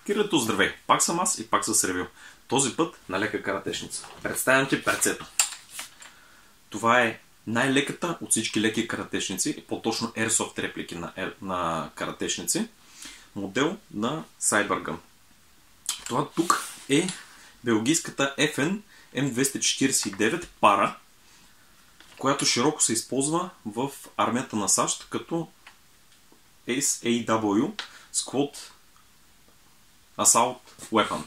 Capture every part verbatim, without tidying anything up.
Кирилето, здравей! Пак съм аз и пак с ревю. Този път на лека каратешница. Представям ти перцето. Това е най-леката от всички леки каратешници, по-точно Airsoft реплики на, на каратешници. Модел на Cybergun. Това тук е белгийската Еф Ен Ем двеста четиридесет и девет пара, която широко се използва в армията на САЩ като Ес Ей Дабъл Ю Squad Assault Weapon.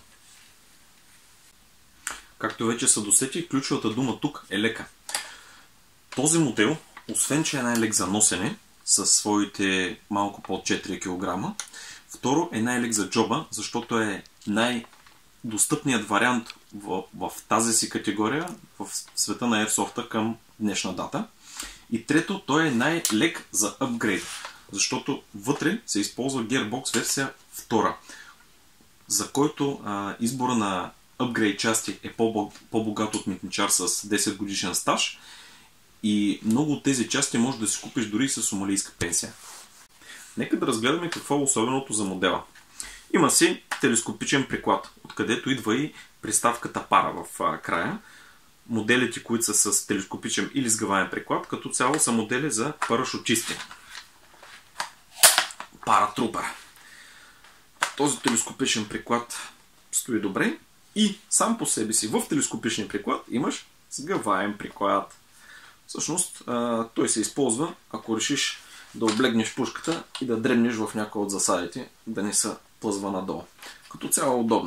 Както вече са досети, ключовата дума тук е лека. Този модел, освен че е най-лек за носене, със своите малко под четири килограма, второ е най-лек за джоба, защото е най-достъпният вариант в, в тази си категория в света на Airsoft към днешна дата. И трето, той е най-лек за апгрейд, защото вътре се използва Gearbox версия втора, за който а, избора на апгрейд части е по-богат от митничар с десет годишен стаж и много от тези части може да си купиш дори с сомалийска пенсия. Нека да разгледаме какво е особеното за модела. Има си телескопичен приклад, откъдето идва и приставката пара в а, края. Моделите, които са с телескопичен или сгъваем приклад, като цяло са модели за парашутисти. Паратрупър. Този телескопичен приклад стои добре и сам по себе си в телескопичния приклад имаш сгъваем приклад. Всъщност той се използва, ако решиш да облегнеш пушката и да дребнеш в някои от засадите, да не са плъзва надолу. Като цяло удобно.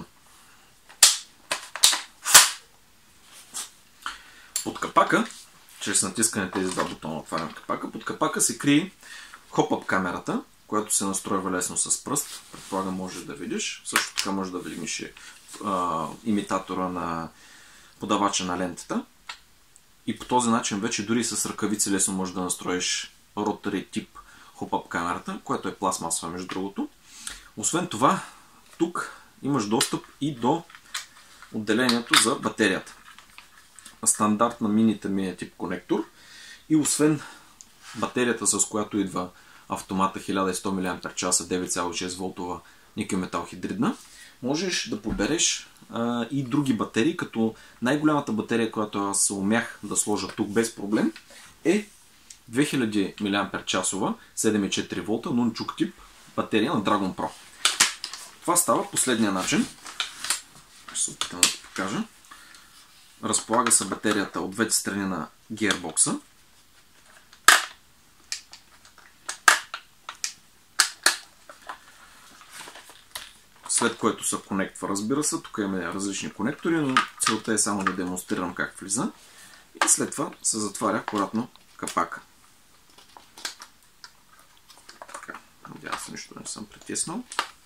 Под капака, чрез натискане тези два бутона отварям капака, под капака се крие хоп-ап камерата, която се настройва лесно с пръст. Предполагам, можеш да видиш. Също така можеш да видиш а, имитатора на подавача на лентата. И по този начин вече дори с ръкавици лесно можеш да настроиш ротари тип хоп-ап камерата, която е пластмасова между другото. Освен това, тук имаш достъп и до отделението за батерията. Стандартна минита ми е тип конектор. И освен батерията, с която идва автомата хиляда и сто милиампер-часа девет цяло и шест волтова никел метал хидридна, можеш да подбереш а, и други батерии, като най-голямата батерия, която аз умях да сложа тук без проблем, е две хиляди милиампер-часова седем цяло и четири волта Nunchuk тип батерия на Dragon Pro. Това става последния начин. Ще се опитам да ти покажа. Разполага се батерията от двете страни на гиербокса. След което се конектва, разбира се. Тук имаме различни конектори, но целта е само да демонстрирам как влиза. И след това се затваря акуратно капака. Така, надявам се, нищо не съм притиснал.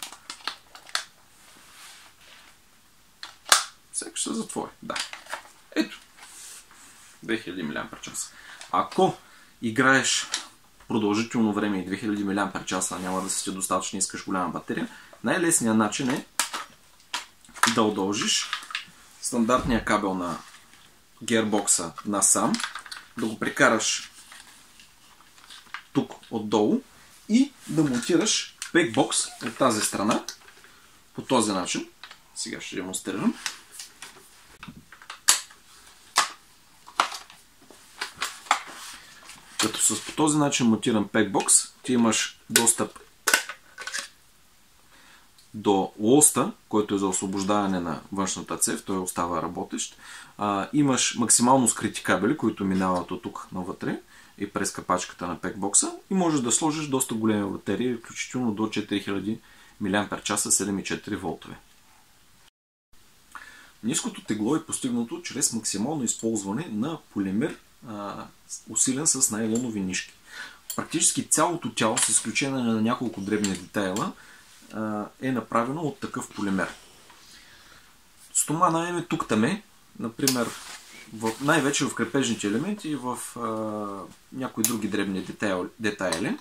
Сега ще се затвори. Да. Ето. две хиляди милиампер-часа. Ако играеш продължително време и две хиляди милиампер-часа няма да си ти достатъчно, искаш голяма батерия, най-лесният начин е да удължиш стандартния кабел на гиербокса насам, да го прекараш тук отдолу и да монтираш пекбокс от тази страна по този начин. Сега ще демонстрирам. Като с по този начин монтиран пекбокс, ти имаш достъп до лоста, който е за освобождаване на външната цев, той остава работещ. А, имаш максимално скрити кабели, които минават от тук навътре и през капачката на пекбокса и можеш да сложиш доста големи батерии, включително до четири хиляди милиампер-часа седем цяло и четири волтови. Ниското тегло е постигнато чрез максимално използване на полимер, а, усилен с найлонови нишки. Практически цялото тяло, с изключение на няколко дребни детайла, е направено от такъв полимер. Стомана е тук-таме, например, най-вече в крепежните елементи и в а, някои други дребни детайли, детайли.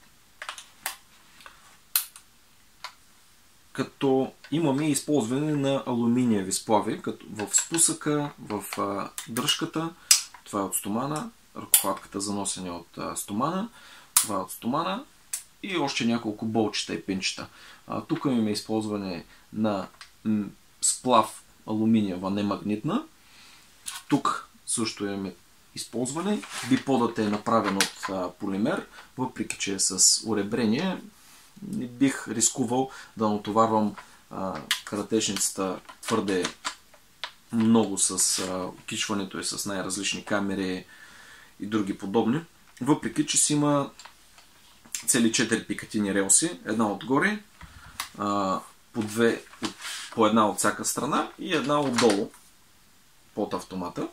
Като имаме използване на алуминиеви сплави, като в спусъка, в а, дръжката, това е от стомана, ръкохватката за носене от а, стомана, това е от стомана и още няколко болчета и пинчета. А, тук имаме използване на м, сплав алуминиева немагнитна. Тук също имаме използване. Биподът е направен от а, полимер, въпреки че е с уребрение. Не бих рискувал да натоварвам а, каратечницата твърде много с а, окичването и с най-различни камери и други подобни. Въпреки че си има цели четири пикатини релси, една отгоре, а, по, две, по една от всяка страна и една отдолу под автомата.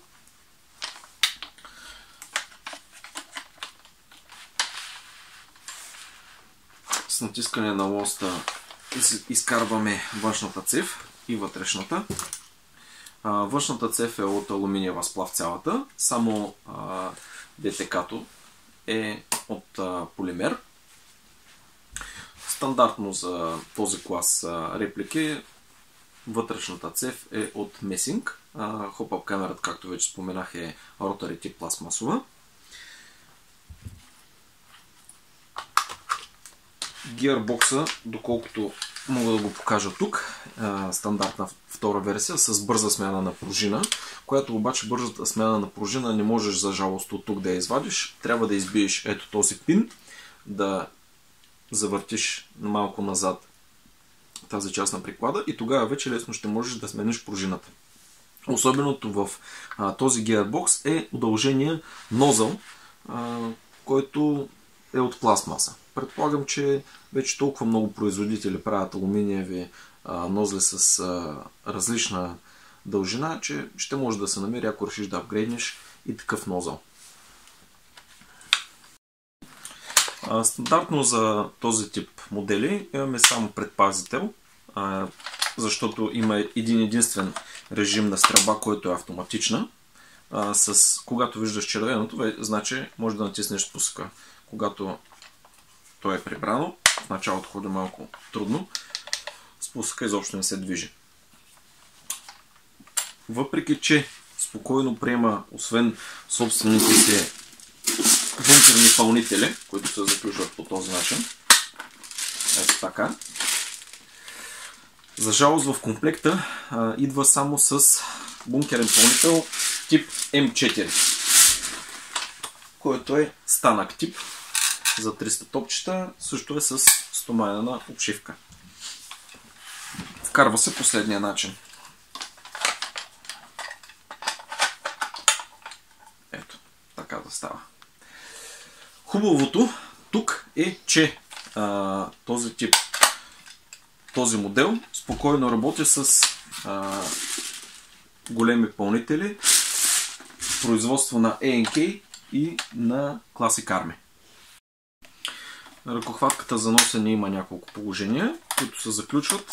С натискане на лоста изкарваме външната цев и вътрешната. А, външната цев е от алуминиева сплав цялата, само а, ди те ка-то е от а, полимер. Стандартно за този клас а, реплики вътрешната цев е от месинг. Хоп-ап камерата, както вече споменах, е ротари тип пластмасова. Гиърбокса, доколкото мога да го покажа тук, стандартна втора версия с бърза смяна на пружина, която обаче бързата смяна на пружина не можеш за жалост от тук да я извадиш. Трябва да избиеш ето този пин, да завъртиш малко назад тази част на приклада и тогава вече лесно ще можеш да смениш пружината. Особеното в а, този гиърбокс е удължения нозъл, а, който е от пластмаса. Предполагам, че вече толкова много производители правят алуминиеви а, нозли с а, различна дължина, че ще може да се намери, ако решиш да апгрейднеш и такъв нозъл. А, стандартно за този тип модели имаме само предпазител, а, защото има един единствен режим на стрелба, който е автоматична. А, с, когато виждаш червеното, значи може да натиснеш спуска. Когато то е прибрано, в началото ходи малко трудно, спуска изобщо не се движи. Въпреки че спокойно приема, освен собствените си бункерни пълнители, които се заключват по този начин, ето така. За жалост в комплекта а, идва само с бункерен пълнител тип М четири, който е станък тип за триста топчета, също е с стоманена обшивка. Вкарва се последния начин. Ето, така да става. Хубавото тук е, че а, този тип, този модел спокойно работи с а, големи пълнители, производство на Е Ен Кей и на Classic Army. Ръкохватката за носене има няколко положения, които се заключват.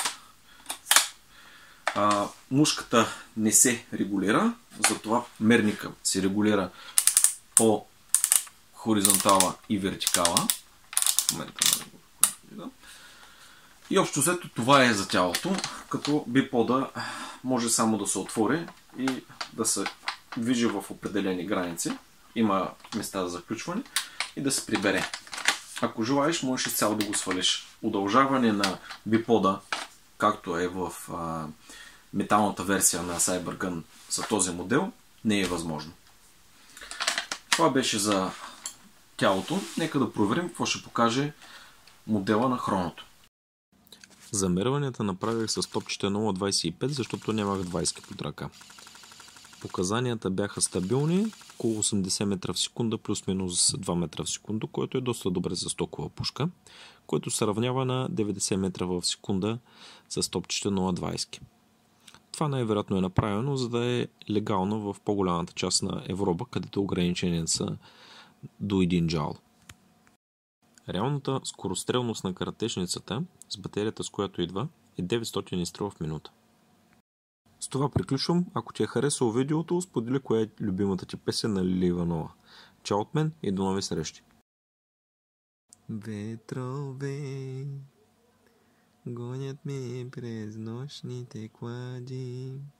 А, мушката не се регулира, затова мерника се регулира по хоризонтала и вертикала. В момента на... И общо взето това е за тялото, като бипода може само да се отвори и да се движи в определени граници. Има места за заключване и да се прибере. Ако желаеш, можеш изцяло да го свалиш. Удължаване на бипода, както е в а, металната версия на Cybergun за този модел, не е възможно. Това беше за тялото. Нека да проверим какво ще покаже модела на хроното. Замерванията направих с топчета нула цяло двадесет и пет, защото нямах двадесет под ръка. Показанията бяха стабилни, около осемдесет метра в секунда, плюс-минус два метра в секунда, което е доста добре за стокова пушка, което се равнява на деветдесет метра в секунда с топчета нула цяло двадесет. Това най-вероятно е направено, за да е легално в по-голямата част на Европа, където ограниченията са до един джаул. Реалната скорострелност на каратечницата с батерията, с която идва, е деветстотин изстрела в минута. С това приключвам. Ако ти е харесало видеото, сподели коя е любимата ти песен на Лили Иванова. Чао от мен и до нови срещи! Ветрове гонят ме през нощните клади.